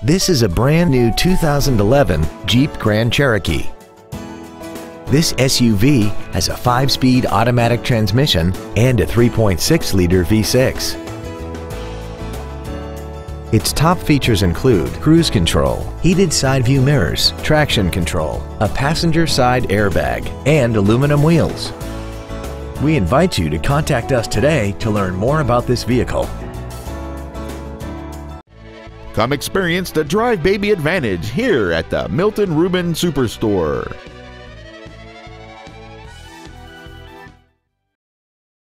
This is a brand new 2011 Jeep Grand Cherokee. This SUV has a 5-speed automatic transmission and a 3.6-liter V6. Its top features include cruise control, heated side view mirrors, traction control, a passenger side airbag, and aluminum wheels. We invite you to contact us today to learn more about this vehicle. Come experience the Drive Baby advantage here at the Milton Ruben Superstore.